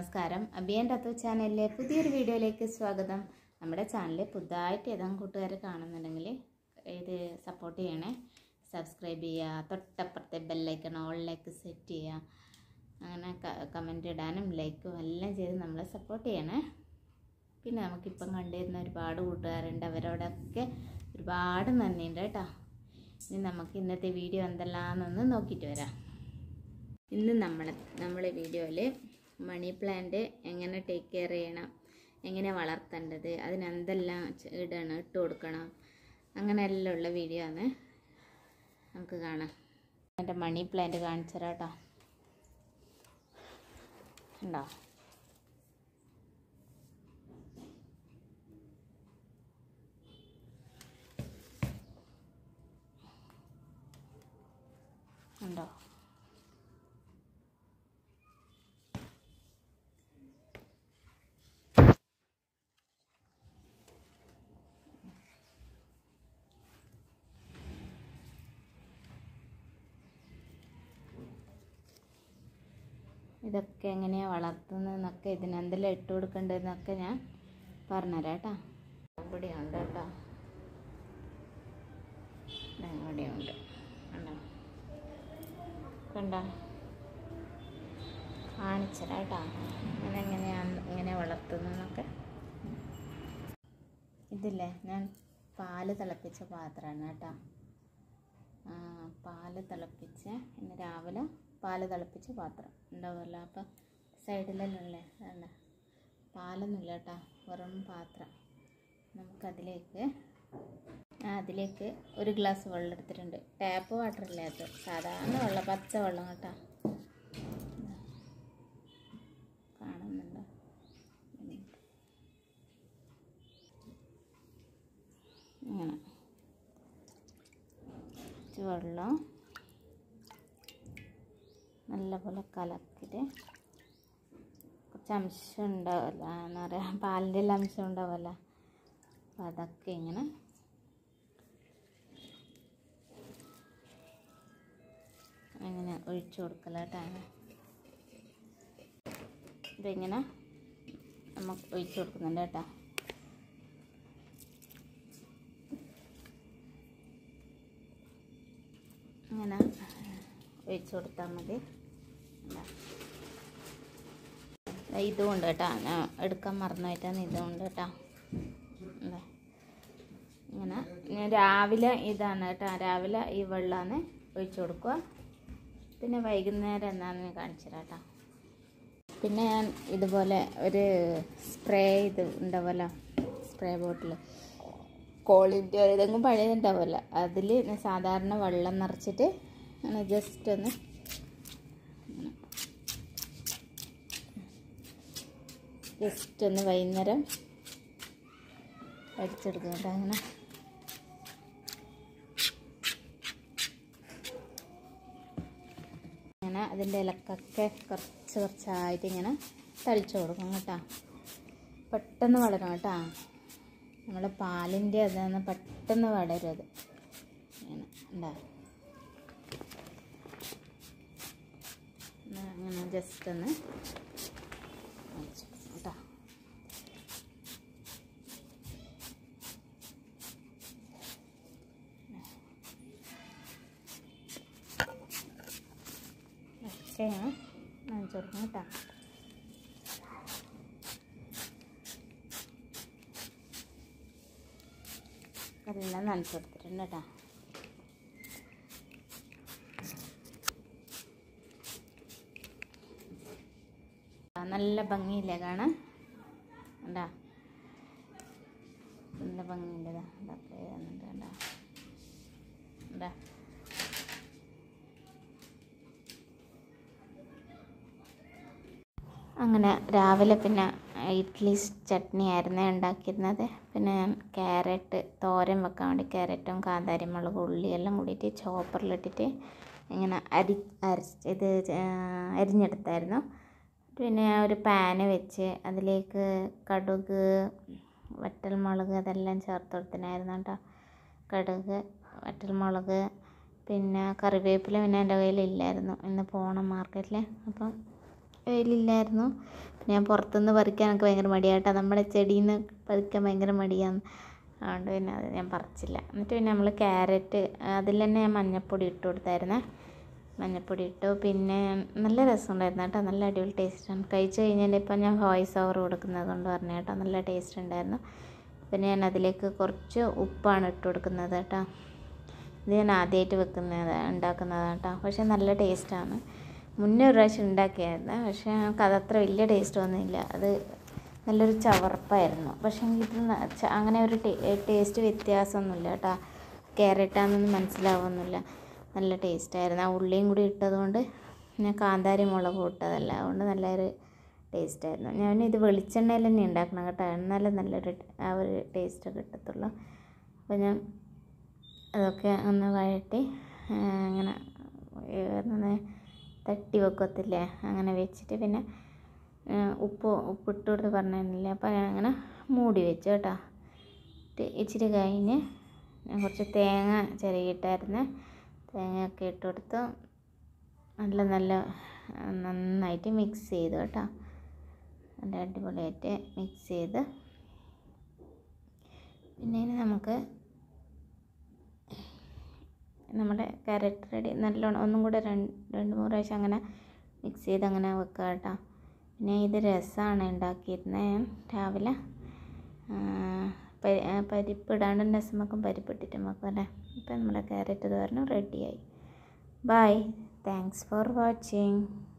നമസ്കാരം. അബിയൻ്റെ അത്തു ചാനലിലെ പുതിയൊരു വീഡിയോയിലേക്ക് സ്വാഗതം. നമ്മുടെ ചാനൽ പുതുതായിട്ട് ഏതെങ്കിലും കൂട്ടുകാർ കാണുന്നുണ്ടെങ്കിൽ ഇത് സപ്പോർട്ട് ചെയ്യണേ. സബ്സ്ക്രൈബ് ചെയ്യുക, തൊട്ടപ്പുറത്തെ ബെല്ലൈക്കൺ ഓളിലേക്ക് സെറ്റ് ചെയ്യുക, അങ്ങനെ കമൻറ്റ് ഇടാനും ലൈക്കും എല്ലാം ചെയ്ത് നമ്മളെ സപ്പോർട്ട് ചെയ്യണേ. പിന്നെ നമുക്കിപ്പം കണ്ടിരുന്ന ഒരുപാട് കൂട്ടുകാരുണ്ട്, അവരോടൊക്കെ ഒരുപാട് നന്ദിയുണ്ട് കേട്ടോ. ഇനി നമുക്ക് ഇന്നത്തെ വീഡിയോ എന്തെല്ലാമെന്നൊന്ന് നോക്കിയിട്ട് വരാം. ഇന്ന് നമ്മളെ വീഡിയോയിൽ മണി പ്ലാന്റ് എങ്ങനെ ടേക്ക് കെയർ ചെയ്യണം, എങ്ങനെ വളർത്തേണ്ടത്, അതിനെന്തെല്ലാം ഇട്ട് കൊടുക്കണം, അങ്ങനെയെല്ലാം ഉള്ള വീഡിയോ ആണ്. നമുക്ക് കാണാം. എൻ്റെ മണി പ്ലാന്റ് കാണിച്ചു തരാം കേട്ടോ. ഉണ്ടോ? ഉണ്ടോ? ഇതൊക്കെ എങ്ങനെയാണ് വളർത്തുന്നതെന്നൊക്കെ, ഇതിനെന്തെല്ലാം ഇട്ട് കൊടുക്കേണ്ടതെന്നൊക്കെ ഞാൻ പറഞ്ഞുതരാം കേട്ടോ. ഇവിടെയുണ്ട് കേട്ടോ, ഇവിടെയുണ്ട്. കണ്ടോ? കണ്ടോ? കാണിച്ചുതരാം കേട്ടോ, എങ്ങനെ വളർത്തുന്നതെന്നൊക്കെ. ഇതില്ലേ, ഞാൻ പാല് തിളപ്പിച്ച പാത്രമാണ് കേട്ടോ. പാല് തിളപ്പിച്ച് ഇന്ന് രാവിലെ പാല് തിളപ്പിച്ച പാത്രം ഉണ്ടാവുമല്ലോ, അപ്പം സൈഡിലല്ലേ വേണ്ട, പാലൊന്നുമില്ല കേട്ടോ, വെറും പാത്രം. അതിലേക്ക് ഒരു ഗ്ലാസ് വെള്ളം എടുത്തിട്ടുണ്ട്. ടാപ്പ് വാട്ടർ ഇല്ലാത്ത സാധാരണ വെള്ളം, പച്ച വെള്ളം കേട്ടോ. കാണുന്നുണ്ടോ? ഇങ്ങനെ വെള്ളം നല്ലപോലെ കലക്കിയിട്ട്, കുറച്ച് അംശം ഉണ്ടാവില്ല, എന്താ പറയുക, പാലിൻ്റെ എല്ലാം അംശം ഉണ്ടാവില്ല, അപ്പം അതൊക്കെ ഇങ്ങനെ ഒഴിച്ചു കൊടുക്കല കേട്ടോ. ഇതിങ്ങനെ നമുക്ക് ഒഴിച്ചു കൊടുക്കുന്നുണ്ട് കേട്ടോ. ഇങ്ങനെ ഒഴിച്ചു കൊടുത്താൽ മതി. ഇതുകൊണ്ട് കേട്ടോ, ഞാൻ എടുക്കാൻ മറന്നുപോയിട്ടാണ്. ഇതുകൊണ്ട് കേട്ടോ, എന്താ ഇങ്ങനെ രാവിലെ ഇതാണ് കേട്ടോ, രാവിലെ ഈ വെള്ളമാണ് ഒഴിച്ചു കൊടുക്കുക. പിന്നെ വൈകുന്നേരം എന്താണെന്ന് കാണിച്ചു തരാം കേട്ടോ. പിന്നെ ഞാൻ ഇതുപോലെ ഒരു സ്പ്രേ ഉണ്ടാവുമല്ലോ, സ്പ്രേ ബോട്ടിൽ, കോളിൻ്റെ ഏതെങ്കിലും പഴയതുണ്ടാവുമല്ലോ, അതിൽ സാധാരണ വെള്ളം നിറച്ചിട്ട് അങ്ങനെ ജസ്റ്റ് ഒന്ന് വൈകുന്നേരം അടിച്ചെടുക്കും കേട്ടോ. അങ്ങനെ അതിൻ്റെ ഇലക്കൊക്കെ കുറച്ചായിട്ട് ഇങ്ങനെ തളിച്ചു കൊടുക്കും കേട്ടോ. പെട്ടെന്ന് വളരും കേട്ടോ. നമ്മൾ പാലിൻ്റെ അതാണ്, പെട്ടെന്ന് വളരും അത്. ഇങ്ങനെ ഉണ്ടാ, അങ്ങനെ ജസ്റ്റ് ഒന്ന് കേട്ടോ. ഒക്കെ നനച്ചു കൊടുക്കണം കേട്ടോ. എല്ലാം നനച്ചു കൊടുത്തിട്ടുണ്ട് കേട്ടോ. നല്ല ഭംഗിയില്ലേ കാണാൻ? ഉണ്ടാ, നല്ല ഭംഗിയില്ലതാ, ഇതൊക്കെ വന്നിട്ട് ഉണ്ടാ ഉണ്ടാ. അങ്ങനെ രാവിലെ പിന്നെ ഇഡ്ഡലി ചട്നി ആയിരുന്നു ഉണ്ടാക്കിയിരുന്നത്. പിന്നെ ഞാൻ ക്യാരറ്റ് തോരൻ വെക്കാൻ വേണ്ടി ക്യാരറ്റും കാന്താരി മുളകും ഉള്ളിയെല്ലാം കൂടിയിട്ട് ചോപ്പറിലിട്ടിട്ട് ഇങ്ങനെ അരിഞ്ഞെടുത്തായിരുന്നു. പിന്നെ ഒരു പാന് വെച്ച് അതിലേക്ക് കടുക്, വറ്റൽമുളക് അതെല്ലാം ചേർത്ത് കൊടുത്തിനായിരുന്നു കേട്ടോ. കടുക്, വറ്റൽമുളക്, പിന്നെ കറിവേപ്പില പിന്നെ എൻ്റെ കയ്യിലില്ലായിരുന്നു, ഇന്ന് പോകണം മാർക്കറ്റിൽ. അപ്പം വെയിലില്ലായിരുന്നു. ഞാൻ പുറത്തുനിന്ന് പറിക്കാനൊക്കെ ഭയങ്കര മടിയാട്ടോ, നമ്മുടെ ചെടിയിൽ നിന്ന് പറിക്കാൻ ഭയങ്കര മടിയാണ്. അതുകൊണ്ട് പിന്നെ അത് ഞാൻ പറിച്ചില്ല. എന്നിട്ട് പിന്നെ നമ്മൾ ക്യാരറ്റ് അതിൽ തന്നെ ഞാൻ മഞ്ഞൾപ്പൊടി ഇട്ട് കൊടുത്തായിരുന്നേ. മഞ്ഞൾപ്പൊടി ഇട്ടു. പിന്നെ നല്ല രസമുണ്ടായിരുന്നു കേട്ടോ, നല്ല അടിപൊളി ടേസ്റ്റാണ്. കഴിച്ച് കഴിഞ്ഞാൽ ഇപ്പം ഞാൻ വോയിസ് ഓവർ കൊടുക്കുന്നത് കൊണ്ട് പറഞ്ഞു കേട്ടോ, നല്ല ടേസ്റ്റ് ഉണ്ടായിരുന്നു. പിന്നെ ഞാൻ അതിലേക്ക് കുറച്ച് ഉപ്പാണ് ഇട്ട് കൊടുക്കുന്നത് കേട്ടോ. ഇത് ഞാൻ ആദ്യമായിട്ട് ഉണ്ടാക്കുന്നതാണ് കേട്ടോ. പക്ഷേ നല്ല ടേസ്റ്റാണ്. മുന്നേ ഒരു പ്രാവശ്യം ഉണ്ടാക്കിയായിരുന്നു, പക്ഷേ നമുക്ക് അതത്ര വലിയ ടേസ്റ്റ് ഒന്നുമില്ല. അത് നല്ലൊരു ചവർപ്പായിരുന്നു. പക്ഷേ ഇത് അങ്ങനെ ഒരു ടേസ്റ്റ് വ്യത്യാസമൊന്നുമില്ല കേട്ടോ. ക്യാരറ്റാണെന്നൊന്നും മനസ്സിലാവുന്നില്ല. നല്ല ടേസ്റ്റായിരുന്നു. ആ ഉള്ളിയും കൂടി ഇട്ടതുകൊണ്ട് ഞാൻ കാന്താരി മുളക് ഇട്ടതല്ല, അതുകൊണ്ട് നല്ലൊരു ടേസ്റ്റായിരുന്നു. ഞാനിത് വെളിച്ചെണ്ണയിൽ തന്നെ ഉണ്ടാക്കണം കേട്ടോ, എന്നാലും നല്ലൊരു ആ ഒരു ടേസ്റ്റ് കിട്ടത്തുള്ളൂ. അപ്പോൾ ഞാൻ അതൊക്കെ ഒന്ന് വഴറ്റി അങ്ങനെ തട്ടി വെക്കത്തില്ലേ, അങ്ങനെ വെച്ചിട്ട് പിന്നെ ഉപ്പിട്ട് കൊടുത്ത് പറഞ്ഞിരുന്നില്ലേ, അപ്പോൾ ഞാൻ അങ്ങനെ മൂടി വെച്ചു കേട്ടോ. ഇച്ചിരി കഴിഞ്ഞ് ഞാൻ കുറച്ച് തേങ്ങ ചിരകിയിട്ടായിരുന്നു. തേങ്ങയൊക്കെ ഇട്ട് കൊടുത്ത് നന്നായിട്ട് മിക്സ് ചെയ്തു കേട്ടോ. നല്ല അടിപൊളിയായിട്ട് മിക്സ് ചെയ്ത് പിന്നെ ഇനി നമുക്ക് നമ്മുടെ ക്യാരറ്റ് റെഡി. നല്ലോണം ഒന്നും കൂടെ രണ്ട് മൂന്ന് പ്രാവശ്യം അങ്ങനെ മിക്സ് ചെയ്ത് അങ്ങനെ വെക്കുക കേട്ടോ. പിന്നെ ഇത് രസമാണ് ഉണ്ടാക്കിയിരുന്നത് രാവിലെ. പരിപ്പ് ഇടാണ്ട് രസം വെക്കും, പരിപ്പ് ഇട്ടിട്ട് വെക്കും അല്ലേ. ഇപ്പം നമ്മുടെ ക്യാരറ്റ് തോരൻ റെഡിയായി. Bye, thanks for watching.